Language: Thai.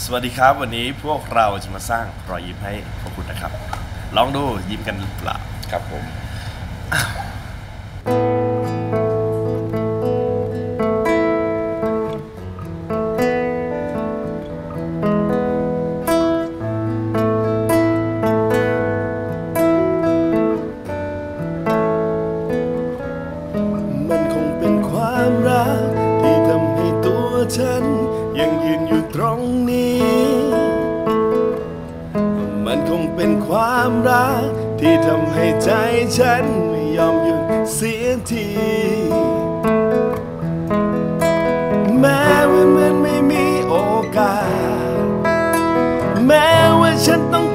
สวัสดีครับวันนี้พวกเราจะมาสร้างรอยยิ้มให้พวกคุณนะครับลองดูยิ้มกันหรือเปล่าครับผมมันคงเป็นความรักที่ทำให้ตัวฉันยังยืนอยู่ตรงนี้มันคงเป็นความรักที่ทำให้ใจฉันไม่ยอมหยุดเสียทีแม้ว่ามันไม่มีโอกาสแม้ว่าฉันต้อง